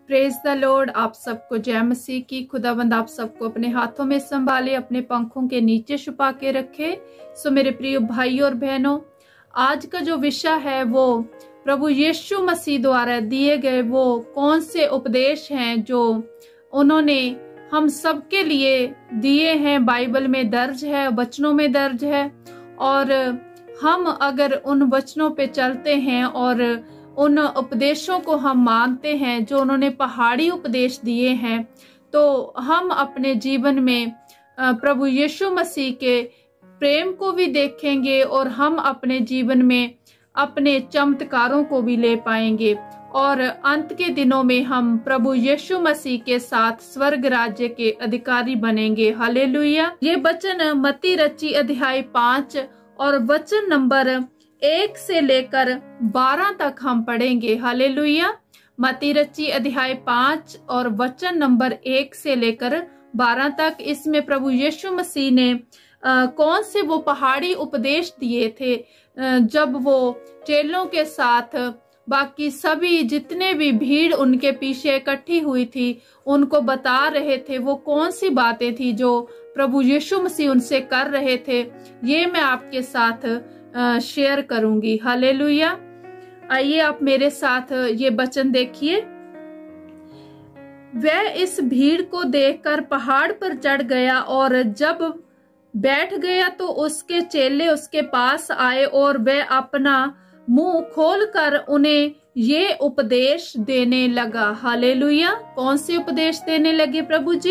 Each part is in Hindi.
Praise the Lord. आप सबको जय मसीह की। खुदाबंद आप सबको अपने हाथों में संभाले, अपने पंखों के नीचे छुपा के रखे। सो मेरे प्रिय भाइयों और बहनों, आज का जो विषय है वो प्रभु यीशु मसीह द्वारा दिए गए वो कौन से उपदेश हैं जो उन्होंने हम सबके लिए दिए हैं। बाइबल में दर्ज है, वचनों में दर्ज है, और हम अगर उन वचनों पे चलते हैं और उन उपदेशों को हम मानते हैं जो उन्होंने पहाड़ी उपदेश दिए हैं, तो हम अपने जीवन में प्रभु यीशु मसीह के प्रेम को भी देखेंगे और हम अपने जीवन में अपने चमत्कारों को भी ले पाएंगे और अंत के दिनों में हम प्रभु यीशु मसीह के साथ स्वर्ग राज्य के अधिकारी बनेंगे। हालेलुया। ये वचन मत्ती रची अध्याय 5 और वचन नंबर 1 से लेकर 12 तक हम पढ़ेंगे। हालेलुया। मत्ती रची अध्याय 5 और वचन नंबर 1 से लेकर 12 तक। इसमें प्रभु यीशु मसीह ने कौन से वो पहाड़ी उपदेश दिए थे जब वो चेलों के साथ बाकी सभी जितने भी भीड़ उनके पीछे इकट्ठी हुई थी उनको बता रहे थे। वो कौन सी बातें थी जो प्रभु यीशु मसीह उनसे कर रहे थे, ये मैं आपके साथ शेयर करूंगी। हालेलुया। आइए आप मेरे साथ ये वचन देखिए। वह इस भीड़ को देखकर पहाड़ पर चढ़ गया और जब बैठ गया तो उसके चेले उसके पास आए और वह अपना मुंह खोलकर उन्हें ये उपदेश देने लगा। हालेलुया। कौन से उपदेश देने लगे प्रभु जी?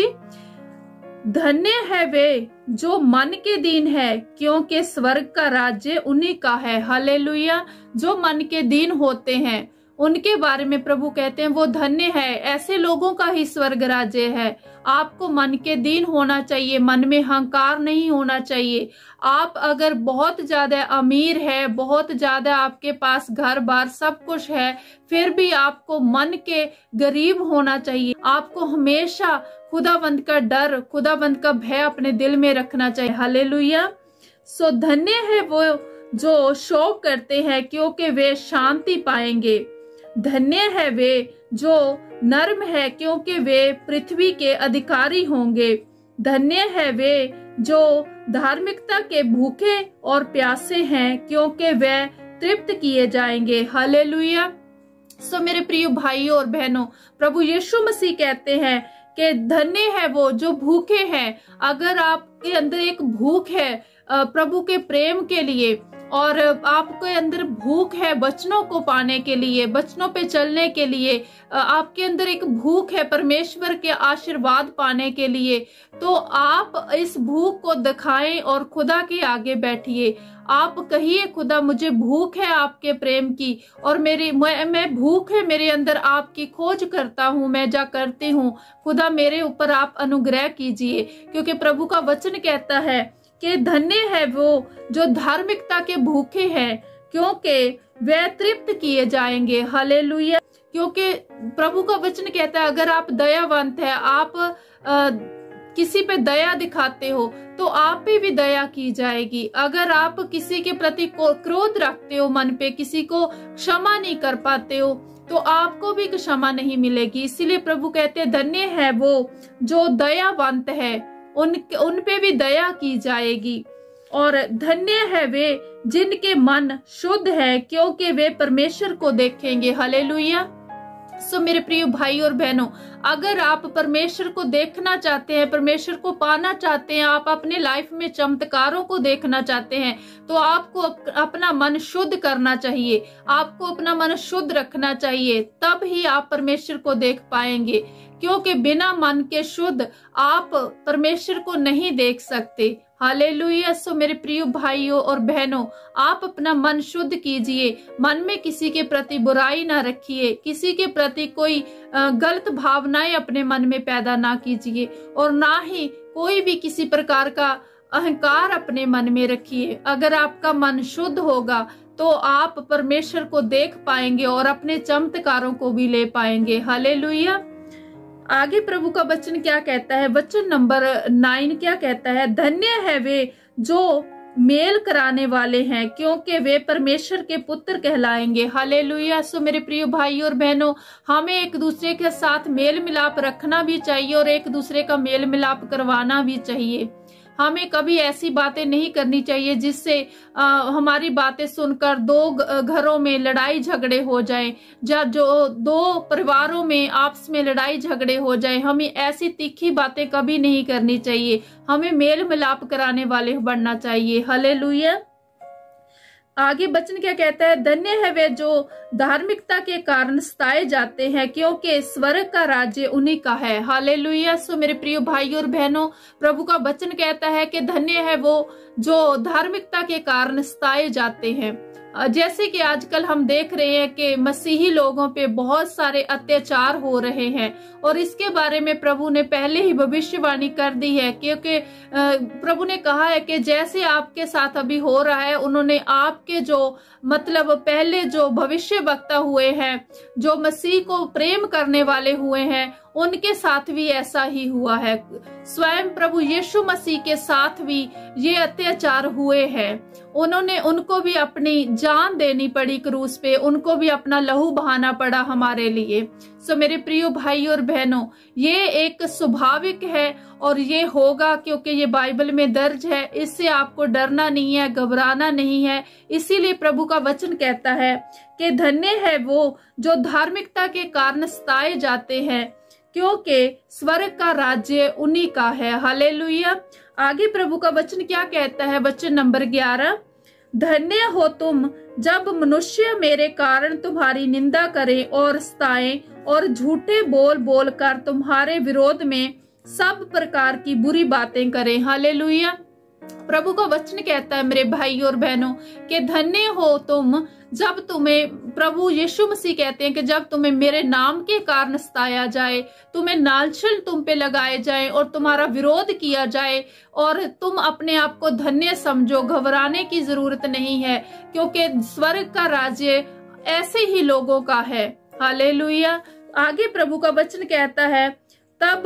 धन्य है वे जो मन के दीन है, क्योंकि स्वर्ग का राज्य उन्हीं का है। हालेलुया। जो मन के दीन होते हैं उनके बारे में प्रभु कहते हैं वो धन्य है, ऐसे लोगों का ही स्वर्ग राज्य है। आपको मन के दीन होना चाहिए, मन में अहंकार नहीं होना चाहिए। आप अगर बहुत ज्यादा अमीर है, बहुत ज्यादा आपके पास घर बार सब कुछ है, फिर भी आपको मन के गरीब होना चाहिए। आपको हमेशा खुदाबंद का डर, खुदाबंद का भय अपने दिल में रखना चाहिए। हालेलुया। सो धन्य है वो जो शोक करते हैं, क्योंकि वे शांति पाएंगे। धन्य है वे जो नर्म है, क्योंकि वे पृथ्वी के अधिकारी होंगे। धन्य है वे जो धार्मिकता के भूखे और प्यासे हैं, क्योंकि वे तृप्त किए जाएंगे। हालेलुया। सो मेरे प्रिय भाइयों और बहनों, प्रभु यीशु मसीह कहते हैं कि धन्य है वो जो भूखे हैं। अगर आपके अंदर एक भूख है प्रभु के प्रेम के लिए और आपके अंदर भूख है वचनों को पाने के लिए, वचनों पे चलने के लिए, आपके अंदर एक भूख है परमेश्वर के आशीर्वाद पाने के लिए, तो आप इस भूख को दिखाएं और खुदा के आगे बैठिए। आप कहिए, खुदा मुझे भूख है आपके प्रेम की और मैं भूख है मेरे अंदर, आपकी खोज करता हूँ, मैं जा करती हूँ। खुदा मेरे ऊपर आप अनुग्रह कीजिए, क्योंकि प्रभु का वचन कहता है कि धन्य है वो जो धार्मिकता के भूखे हैं, क्योंकि वे तृप्त किए जाएंगे। हालेलुया। क्योंकि प्रभु का वचन कहता है अगर आप दयावंत है, आप किसी पे दया दिखाते हो तो आप पे भी दया की जाएगी। अगर आप किसी के प्रति क्रोध रखते हो मन पे, किसी को क्षमा नहीं कर पाते हो, तो आपको भी क्षमा नहीं मिलेगी। इसीलिए प्रभु कहते हैं धन्य है वो जो दयावंत है, उन पे भी दया की जाएगी। और धन्य है वे जिनके मन शुद्ध है, क्योंकि वे परमेश्वर को देखेंगे। हालेलुया। सो मेरे प्रिय भाई और बहनों, अगर आप परमेश्वर को देखना चाहते हैं, परमेश्वर को पाना चाहते हैं, आप अपने लाइफ में चमत्कारों को देखना चाहते हैं, तो आपको अपना मन शुद्ध करना चाहिए। आपको अपना मन शुद्ध रखना चाहिए, तब ही आप परमेश्वर को देख पाएंगे। क्योंकि बिना मन के शुद्ध आप परमेश्वर को नहीं देख सकते। हालेलुया। सो मेरे प्रिय भाइयों और बहनों, आप अपना मन शुद्ध कीजिए। मन में किसी के प्रति बुराई ना रखिए, किसी के प्रति कोई गलत भावनाएं अपने मन में पैदा ना कीजिए, और ना ही कोई भी किसी प्रकार का अहंकार अपने मन में रखिए। अगर आपका मन शुद्ध होगा तो आप परमेश्वर को देख पाएंगे और अपने चमत्कारों को भी ले पाएंगे। हालेलुया। आगे प्रभु का वचन क्या कहता है? वचन नंबर 9 क्या कहता है? धन्य है वे जो मेल कराने वाले हैं, क्योंकि वे परमेश्वर के पुत्र कहलाएंगे। हालेलुया। सो मेरे प्रिय भाई और बहनों, हमें एक दूसरे के साथ मेल मिलाप रखना भी चाहिए और एक दूसरे का मेल मिलाप करवाना भी चाहिए। हमें कभी ऐसी बातें नहीं करनी चाहिए जिससे हमारी बातें सुनकर दो घरों में लड़ाई झगड़े हो जाएं, या जो दो परिवारों में आपस में लड़ाई झगड़े हो जाएं। हमें ऐसी तीखी बातें कभी नहीं करनी चाहिए। हमें मेल मिलाप कराने वाले बनना चाहिए। हालेलुया। आगे वचन क्या कहता है? धन्य है वे जो धार्मिकता के कारण सताए जाते हैं, क्योंकि स्वर्ग का राज्य उन्हीं का है। हालेलुया। सो मेरे प्रिय भाई और बहनों, प्रभु का वचन कहता है कि धन्य है वो जो धार्मिकता के कारण सताए जाते हैं। जैसे कि आजकल हम देख रहे हैं कि मसीही लोगों पे बहुत सारे अत्याचार हो रहे हैं, और इसके बारे में प्रभु ने पहले ही भविष्यवाणी कर दी है, क्योंकि प्रभु ने कहा है कि जैसे आपके साथ अभी हो रहा है, उन्होंने आपके जो मतलब पहले जो भविष्य वक्ता हुए हैं, जो मसीह को प्रेम करने वाले हुए हैं, उनके साथ भी ऐसा ही हुआ है। स्वयं प्रभु यीशु मसीह के साथ भी ये अत्याचार हुए हैं। उनको भी अपनी जान देनी पड़ी क्रूस पे, उनको भी अपना लहू बहाना पड़ा हमारे लिए। सो मेरे प्रिय भाई और बहनों, ये एक स्वाभाविक है और ये होगा, क्योंकि ये बाइबल में दर्ज है। इससे आपको डरना नहीं है, घबराना नहीं है। इसीलिए प्रभु का वचन कहता है कि धन्य है वो जो धार्मिकता के कारण सताए जाते हैं, क्योंकि स्वर्ग का राज्य उन्हीं का है। हालेलुया। आगे प्रभु का वचन क्या कहता है? वचन नंबर 11, धन्य हो तुम जब मनुष्य मेरे कारण तुम्हारी निंदा करें और सताएं और झूठे बोल बोल कर तुम्हारे विरोध में सब प्रकार की बुरी बातें करें। हालेलुया। प्रभु का वचन कहता है मेरे भाई और बहनों कि धन्य हो तुम जब तुम्हें, प्रभु यीशु मसीह कहते हैं कि जब तुम्हें मेरे नाम के कारण सताया जाए, तुम्हें नालछल तुम पे लगाए जाए और तुम्हारा विरोध किया जाए, और तुम अपने आप को धन्य समझो। घबराने की जरूरत नहीं है, क्योंकि स्वर्ग का राज्य ऐसे ही लोगों का है। हालेलुया। आगे प्रभु का वचन कहता है, तब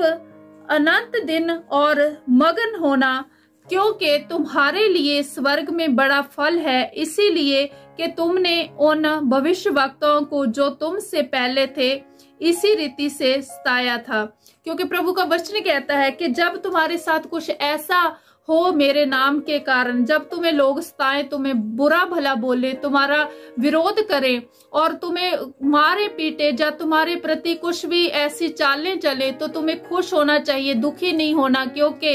अनंत दिन और मगन होना, क्योंकि तुम्हारे लिए स्वर्ग में बड़ा फल है, इसीलिए कि तुमने उन भविष्यवक्ताओं को जो तुमसे पहले थे इसी रीति से सताया था। क्योंकि प्रभु का वचन कहता है कि जब तुम्हारे साथ कुछ ऐसा हो मेरे नाम के कारण, जब तुम्हें लोग सताएं, तुम्हें बुरा भला बोले, तुम्हारा विरोध करें और तुम्हें मारे पीटे, या तुम्हारे प्रति कुछ भी ऐसी चालें चले, तो तुम्हें खुश होना चाहिए, दुखी नहीं होना, क्योंकि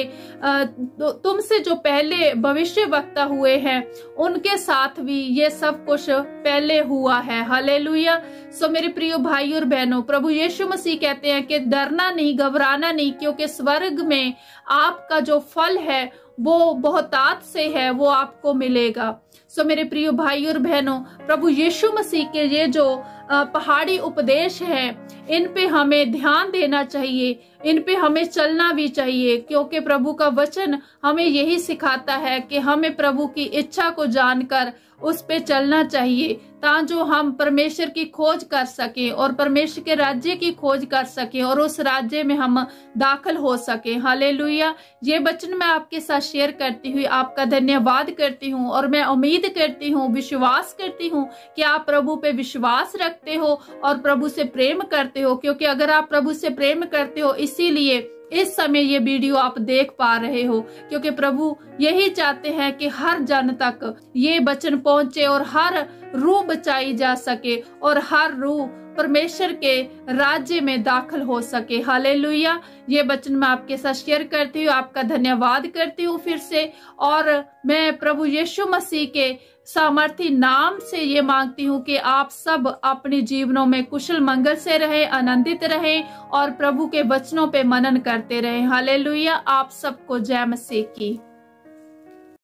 तुमसे जो पहले भविष्य वक्ता हुए हैं उनके साथ भी ये सब कुछ पहले हुआ है। हालेलुया। सो मेरे प्रिय भाई और बहनों, प्रभु यीशु मसीह कहते हैं कि डरना नहीं, घबराना नहीं, क्योंकि स्वर्ग में आपका जो फल है वो बहुतायत से है, वो आपको मिलेगा। सो मेरे प्रिय भाई और बहनों, प्रभु यीशु मसीह के ये जो पहाड़ी उपदेश है, इन पे हमें ध्यान देना चाहिए, इन पे हमें चलना भी चाहिए, क्योंकि प्रभु का वचन हमें यही सिखाता है कि हमें प्रभु की इच्छा को जानकर उस पे चलना चाहिए, ताकि हम परमेश्वर की खोज कर सकें और परमेश्वर के राज्य की खोज कर सकें और उस राज्य में हम दाखिल हो सकें। हालेलुया। ये वचन मैं आपके साथ शेयर करती हुई आपका धन्यवाद करती हूँ, और मैं उम्मीद करती हूँ, विश्वास करती हूँ कि आप प्रभु पे विश्वास रखते हो और प्रभु से प्रेम करते हो, क्योंकि अगर आप प्रभु से प्रेम करते हो, इसीलिए इस समय ये वीडियो आप देख पा रहे हो, क्योंकि प्रभु यही चाहते हैं कि हर जन तक ये वचन पहुंचे और हर रूह बचाई जा सके और हर रूह परमेश्वर के राज्य में दाखिल हो सके। हालेलुया। ये वचन मैं आपके साथ शेयर करती हूँ, आपका धन्यवाद करती हूँ फिर से, और मैं प्रभु यीशु मसीह के सामर्थी नाम से ये मांगती हूँ कि आप सब अपने जीवनों में कुशल मंगल से रहें, आनंदित रहें और प्रभु के वचनों पे मनन करते रहें। हालेलुया। आप सबको जय मसीह की।